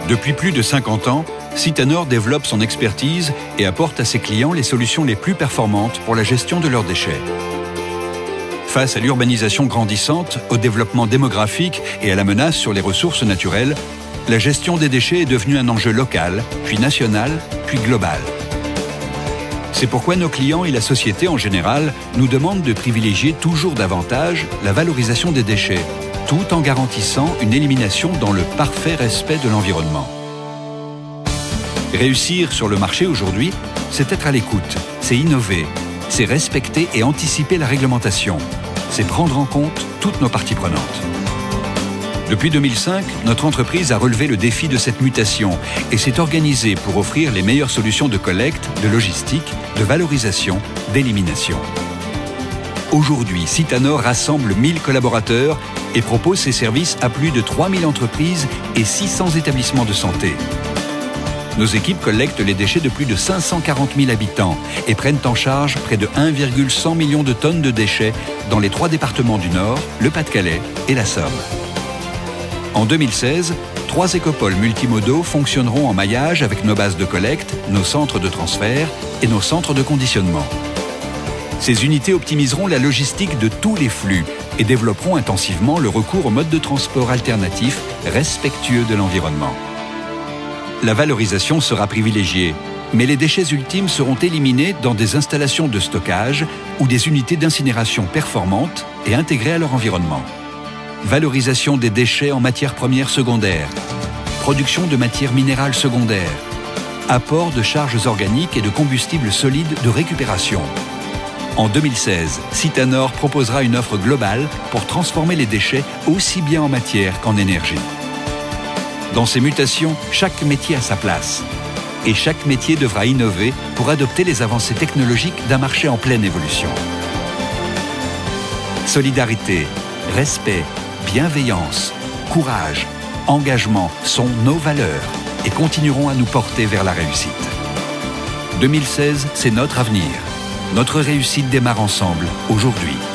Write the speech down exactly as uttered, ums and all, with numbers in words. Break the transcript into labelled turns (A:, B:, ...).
A: Depuis plus de cinquante ans, Citanor développe son expertise et apporte à ses clients les solutions les plus performantes pour la gestion de leurs déchets. Face à l'urbanisation grandissante, au développement démographique et à la menace sur les ressources naturelles, la gestion des déchets est devenue un enjeu local, puis national, puis global. C'est pourquoi nos clients et la société en général nous demandent de privilégier toujours davantage la valorisation des déchets, tout en garantissant une élimination dans le parfait respect de l'environnement. Réussir sur le marché aujourd'hui, c'est être à l'écoute, c'est innover, c'est respecter et anticiper la réglementation, c'est prendre en compte toutes nos parties prenantes. Depuis deux mille cinq, notre entreprise a relevé le défi de cette mutation et s'est organisée pour offrir les meilleures solutions de collecte, de logistique, de valorisation, d'élimination. Aujourd'hui, Citanor rassemble mille collaborateurs et propose ses services à plus de trois mille entreprises et six cents établissements de santé. Nos équipes collectent les déchets de plus de cinq cent quarante mille habitants et prennent en charge près de un virgule cent millions de tonnes de déchets dans les trois départements du Nord, le Pas-de-Calais et la Somme. En deux mille seize, trois écopoles multimodaux fonctionneront en maillage avec nos bases de collecte, nos centres de transfert et nos centres de conditionnement. Ces unités optimiseront la logistique de tous les flux et développeront intensivement le recours aux modes de transport alternatifs respectueux de l'environnement. La valorisation sera privilégiée, mais les déchets ultimes seront éliminés dans des installations de stockage ou des unités d'incinération performantes et intégrées à leur environnement. Valorisation des déchets en matières premières secondaires, production de matières minérales secondaires, apport de charges organiques et de combustibles solides de récupération. En deux mille seize, Citanor proposera une offre globale pour transformer les déchets aussi bien en matière qu'en énergie. Dans ces mutations, chaque métier a sa place. Et chaque métier devra innover pour adopter les avancées technologiques d'un marché en pleine évolution. Solidarité, respect, bienveillance, courage, engagement sont nos valeurs et continueront à nous porter vers la réussite. deux mille seize, c'est notre avenir. Notre réussite démarre ensemble, aujourd'hui.